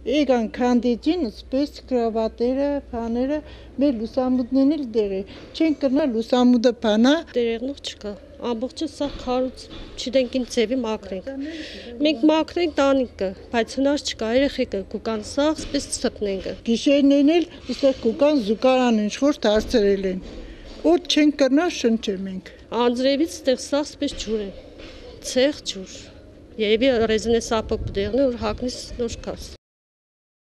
Եկան քանդեցին, սպես կրավատերը, բաները, մեր լուսամուտներն էլ դեղի, չեն կրնա լուսամուտը բանա։ Դերեղնող չկա, ամբողջը սա քարուց, չգիտենք ինչ ձևի մաքրենք։ Մենք մաքրենք տանիքը, բայց հնար չկա, երեխեքը կուկան սաղ, սպես ցտնենք։ Գիշերներն էլ այստեղ կուկան զուգարան ինչ-որ դարձրել են։ Օդ չեն կրնա շնչել մենք։ Անձրևից ստեղ սաղ սպես ջուր է, ցեղ ջուր։ Երևի ռեզինե սապը կդեղնի, որ հագնես նոր կաս։